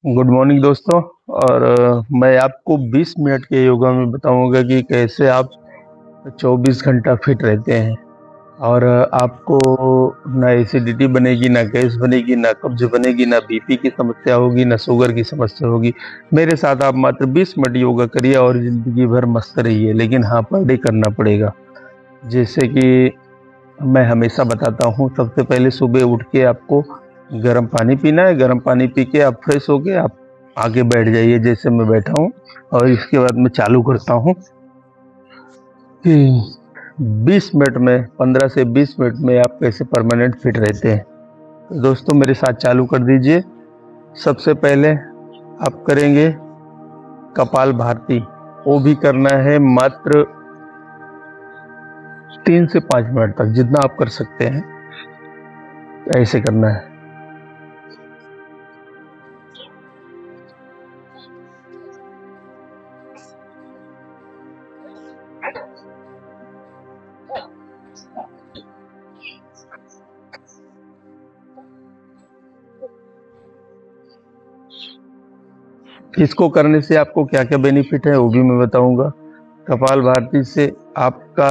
Good morning दोस्तों। और मैं आपको 20 मिनट के योगा में बताऊंगा कि कैसे आप 24 घंटा फिट रहते हैं। और आपको ना एसिडिटी बनेगी, ना गैस बनेगी, ना कब्ज बनेगी, ना बीपी की समस्या होगी, ना शुगर की समस्या होगी। मेरे साथ आप मात्र 20 मिनट योगा करिए और जिंदगी भर मस्त रहिए। लेकिन हाँ, पर डे करना पड़ेगा। जैसे कि मैं हमेशा बताता हूँ, सबसे पहले सुबह उठ के आपको गर्म पानी पीना है। गर्म पानी पी के आप फ्रेश होके आप आगे बैठ जाइए, जैसे मैं बैठा हूँ। और इसके बाद मैं चालू करता हूँ कि 20 मिनट में, 15 से 20 मिनट में आप कैसे परमानेंट फिट रहते हैं। तो दोस्तों, मेरे साथ चालू कर दीजिए। सबसे पहले आप करेंगे कपाल भारती। वो भी करना है मात्र 3 से 5 मिनट तक, जितना आप कर सकते हैं ऐसे करना है। इसको करने से आपको क्या क्या बेनिफिट है वो भी मैं बताऊंगा। कपाल भारती से आपका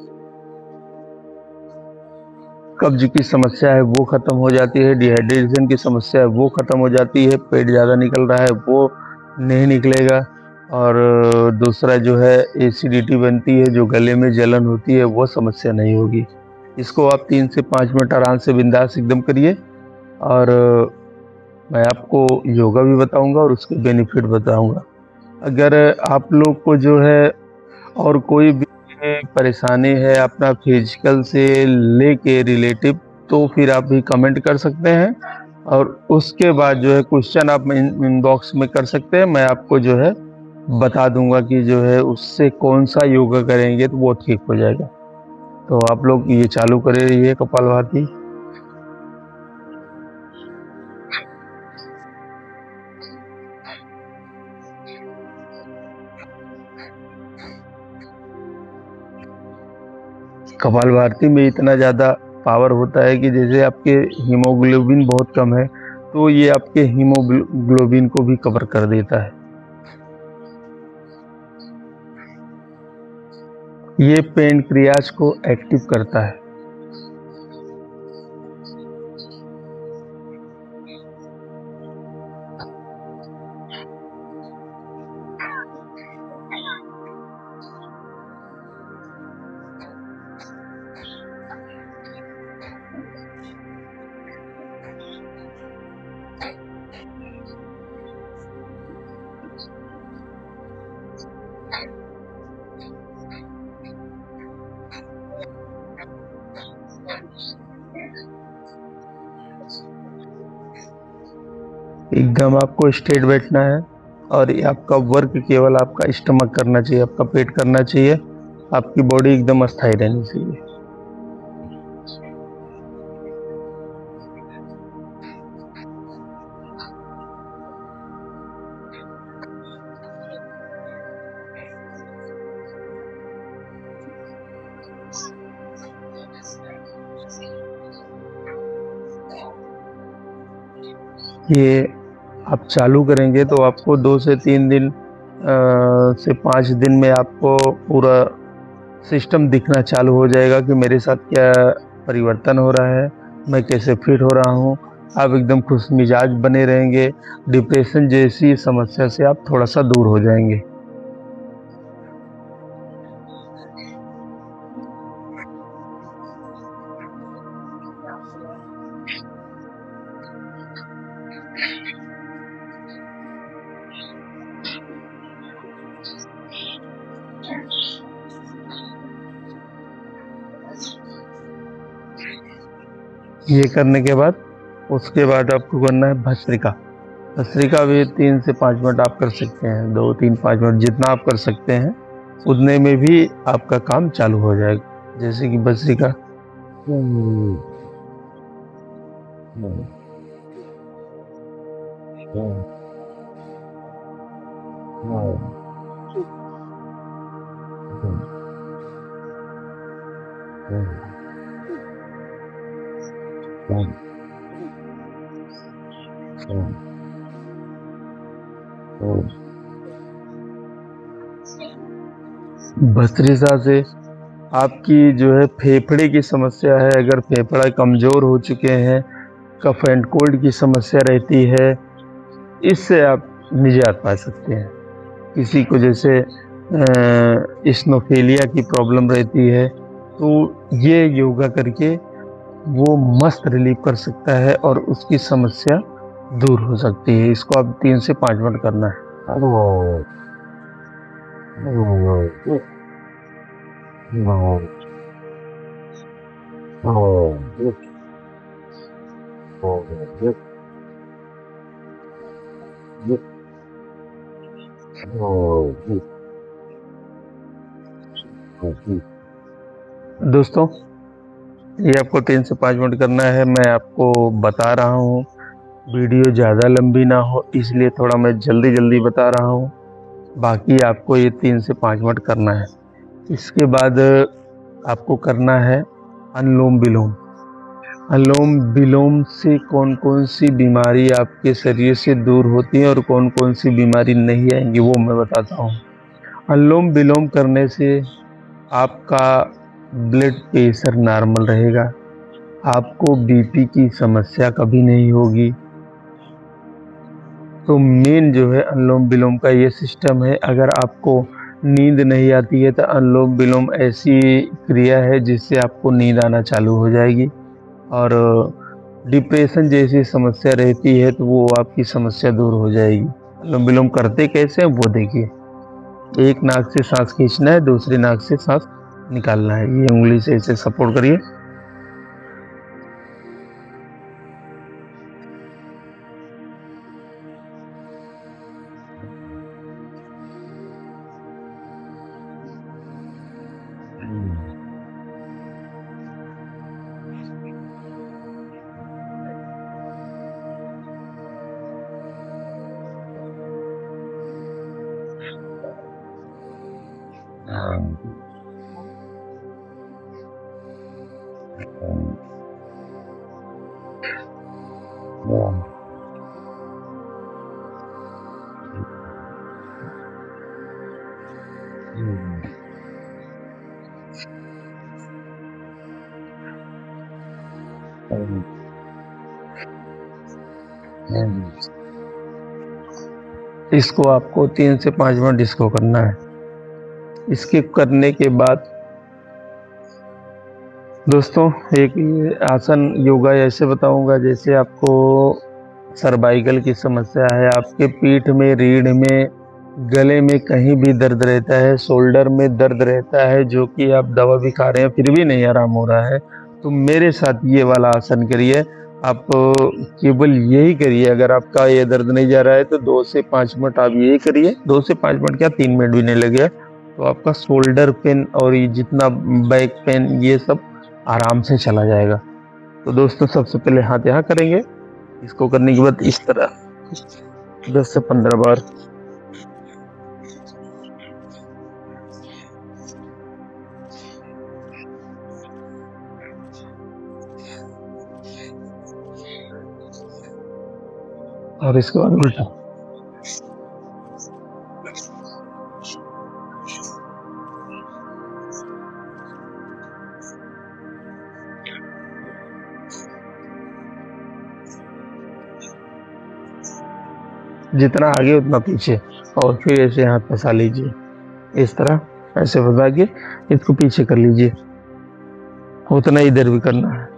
कब्ज की समस्या है वो खत्म हो जाती है, डिहाइड्रेशन की समस्या है वो खत्म हो जाती है, पेट ज़्यादा निकल रहा है वो नहीं निकलेगा। और दूसरा जो है, एसिडिटी बनती है, जो गले में जलन होती है, वो समस्या नहीं होगी। इसको आप 3 से 5 मिनट आराम से बिंदास एकदम करिए। और मैं आपको योगा भी बताऊंगा और उसके बेनिफिट बताऊंगा। अगर आप लोग को जो है और कोई भी परेशानी है अपना फिजिकल से लेके रिलेटिव, तो फिर आप भी कमेंट कर सकते हैं। और उसके बाद जो है क्वेश्चन आप इनबॉक्स में कर सकते हैं। मैं आपको जो है बता दूंगा कि जो है उससे कौन सा योगा करेंगे तो वो ठीक हो जाएगा। तो आप लोग ये चालू करे रहिए कपालभाति। कपालभाति में इतना ज़्यादा पावर होता है कि जैसे आपके हीमोग्लोबिन बहुत कम है, तो ये आपके हीमोग्लोबिन को भी कवर कर देता है। ये पेनक्रियाज को एक्टिव करता है। एकदम आपको स्ट्रेट बैठना है। और ये आपका वर्क केवल आपका स्टमक करना चाहिए, आपका पेट करना चाहिए। आपकी बॉडी एकदम अस्थायी रहनी चाहिए। ये आप चालू करेंगे तो आपको 2 से 3 दिन से 5 दिन में आपको पूरा सिस्टम दिखना चालू हो जाएगा कि मेरे साथ क्या परिवर्तन हो रहा है, मैं कैसे फिट हो रहा हूँ। आप एकदम खुश मिजाज बने रहेंगे। डिप्रेशन जैसी समस्या से आप थोड़ा सा दूर हो जाएंगे। ये करने के बाद उसके बाद आपको करना है भस्त्रिका। भस्त्रिका भी 3 से 5 मिनट आप कर सकते हैं, 2, 3, 5 मिनट जितना आप कर सकते हैं उतने में भी आपका काम चालू हो जाएगा। जैसे कि भस्त्रिका। भस्त्रिका से आपकी जो है फेफड़े की समस्या है, अगर फेफड़ा कमज़ोर हो चुके हैं, कफ एंड कोल्ड की समस्या रहती है, इससे आप निजात पा सकते हैं। किसी को जैसे इस्नोफिलिया की प्रॉब्लम रहती है, तो ये योगा करके वो मस्त रिलीव कर सकता है और उसकी समस्या दूर हो सकती है। इसको आप 3 से 5 मिनट करना है। दोस्तों, ये आपको 3 से 5 मिनट करना है। मैं आपको बता रहा हूँ, वीडियो ज़्यादा लंबी ना हो इसलिए थोड़ा मैं जल्दी जल्दी बता रहा हूँ। बाकी आपको ये 3 से 5 मिनट करना है। इसके बाद आपको करना है अनुलोम विलोम। अनुलोम विलोम से कौन कौन सी बीमारी आपके शरीर से दूर होती है और कौन कौन सी बीमारी नहीं आएंगी, वो मैं बताता हूँ। अनुलोम विलोम करने से आपका ब्लड प्रेशर नॉर्मल रहेगा, आपको बीपी की समस्या कभी नहीं होगी। तो मेन जो है अनुलोम विलोम का ये सिस्टम है। अगर आपको नींद नहीं आती है तो अनुलोम विलोम ऐसी क्रिया है जिससे आपको नींद आना चालू हो जाएगी। और डिप्रेशन जैसी समस्या रहती है तो वो आपकी समस्या दूर हो जाएगी। अनुलोम विलोम करते कैसे हैं वो देखिए। एक नाक से सांस खींचना है, दूसरी नाक से सांस निकालना है। ये उंगली से इसे सपोर्ट करिए। इसको आपको 3 से 5 मिनट इसको करना है। इसके करने के बाद दोस्तों, एक ये आसन योगा ऐसे बताऊंगा जैसे आपको सर्वाइकल की समस्या है, आपके पीठ में, रीढ़ में, गले में कहीं भी दर्द रहता है, शोल्डर में दर्द रहता है, जो कि आप दवा भी खा रहे हैं फिर भी नहीं आराम हो रहा है, तो मेरे साथ ये वाला आसन करिए। आप केवल यही करिए। अगर आपका ये दर्द नहीं जा रहा है तो 2 से 5 मिनट आप यही करिए। 2 से 5 मिनट क्या, 3 मिनट भी नहीं लगेगा, तो आपका शोल्डर पेन और ये जितना बैक पेन ये सब आराम से चला जाएगा। तो दोस्तों, सबसे पहले हाथ यहाँ करेंगे। इसको करने के बाद इस तरह 10 से 15 बार। और इसके बाद उल्टा। जितना आगे उतना पीछे, और फिर ऐसे हाथ फंसा लीजिए इस तरह, ऐसे फंसा के इसको पीछे कर लीजिए। उतना इधर भी करना है।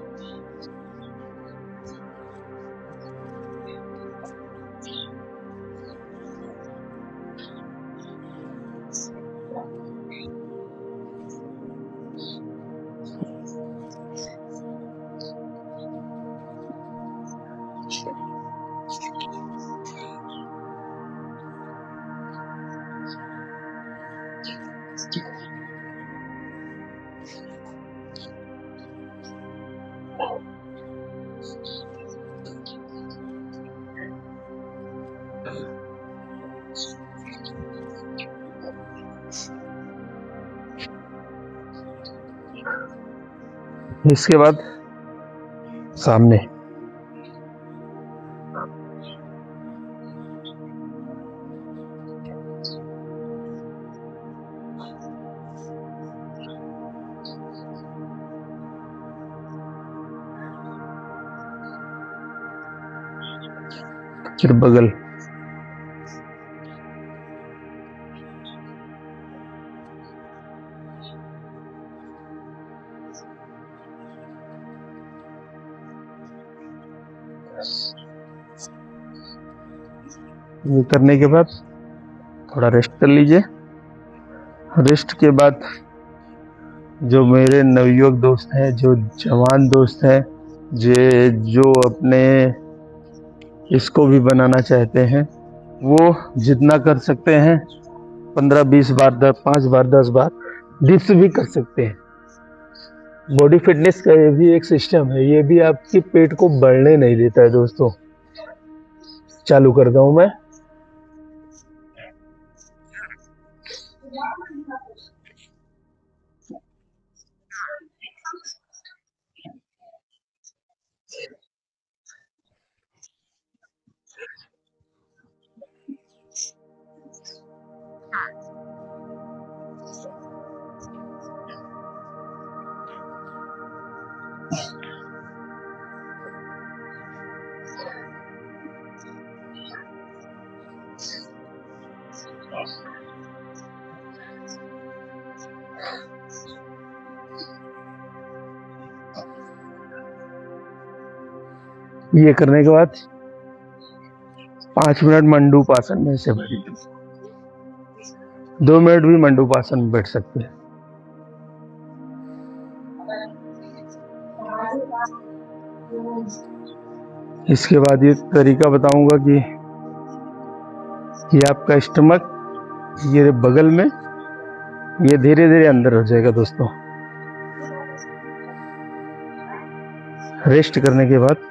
इसके बाद सामने। फिर बगल, ये करने के बाद थोड़ा रेस्ट कर लीजिए। रेस्ट के बाद जो मेरे नवयुवक दोस्त हैं, जो जवान दोस्त हैं, जो अपने इसको भी बनाना चाहते हैं, वो जितना कर सकते हैं 15-20 बार, 5 बार, 10 बार डिप्स भी कर सकते हैं। बॉडी फिटनेस का ये भी एक सिस्टम है, ये भी आपके पेट को बढ़ने नहीं देता है दोस्तों। चालू करता हूं मैं। ये करने के बाद 5 मिनट मंडूपासन में से बैठ, 2 मिनट भी मंडूपासन में बैठ सकते हैं। इसके बाद ये तरीका बताऊंगा कि ये आपका स्टमक, ये बगल में, ये धीरे धीरे अंदर हो जाएगा दोस्तों। रेस्ट करने के बाद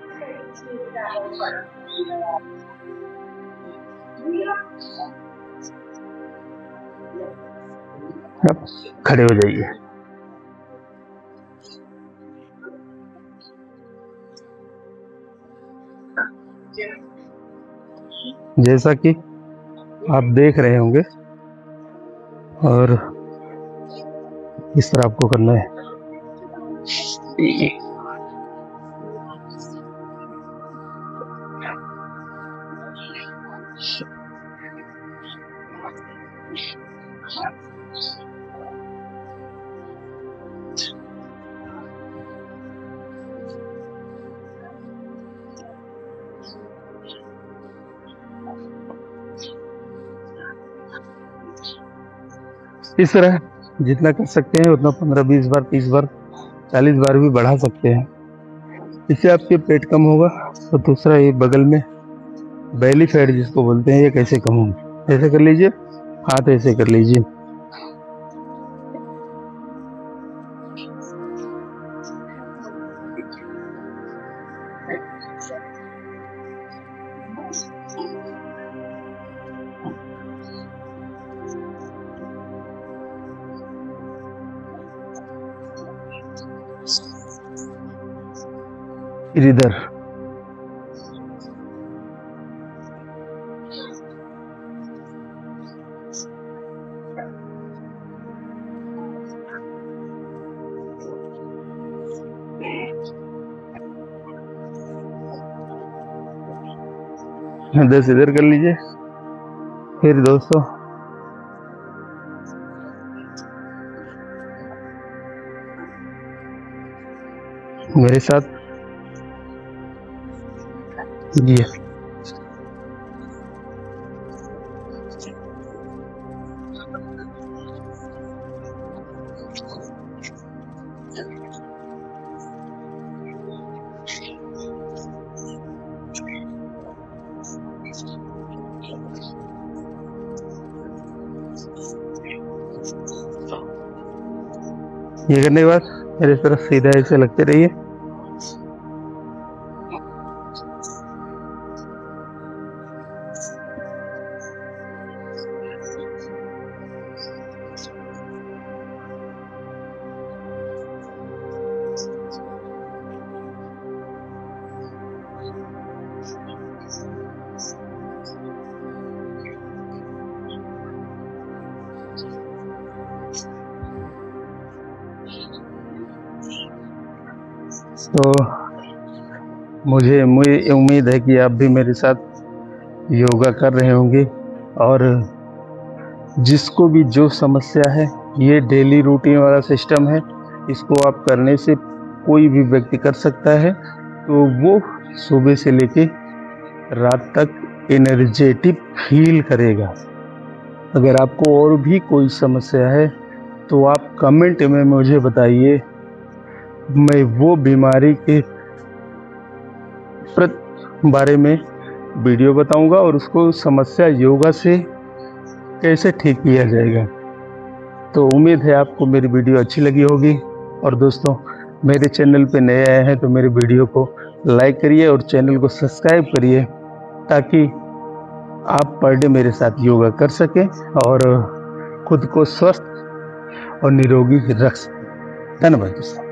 अब खड़े हो जाइए। जैसा कि आप देख रहे होंगे, और इस तरह आपको करना है। इस तरह जितना कर सकते हैं उतना 15-20 बार, 30 बार, 40 बार भी बढ़ा सकते हैं। इससे आपके पेट कम होगा। और दूसरा, ये बगल में बेली फैट जिसको बोलते हैं, ये कैसे कम होगी, ऐसे कर लीजिए, हाथ ऐसे कर लीजिए। फिर इधर दस इधर कर लीजिए। फिर दोस्तों मेरे साथ ये करने के बाद मेरे तरफ सीधा ऐसे लगते रहिए। तो मुझे उम्मीद है कि आप भी मेरे साथ योगा कर रहे होंगे। और जिसको भी जो समस्या है, ये डेली रूटीन वाला सिस्टम है, इसको आप करने से कोई भी व्यक्ति कर सकता है। तो वो सुबह से लेके रात तक एनर्जेटिक फील करेगा। अगर आपको और भी कोई समस्या है तो आप कमेंट में मुझे बताइए, मैं वो बीमारी के बारे में वीडियो बताऊंगा और उसको समस्या योगा से कैसे ठीक किया जाएगा। तो उम्मीद है आपको मेरी वीडियो अच्छी लगी होगी। और दोस्तों, मेरे चैनल पे नए आए हैं तो मेरे वीडियो को लाइक करिए और चैनल को सब्सक्राइब करिए, ताकि आप पर डे मेरे साथ योगा कर सकें और खुद को स्वस्थ और निरोगी रख सकें। धन्यवाद दोस्तों।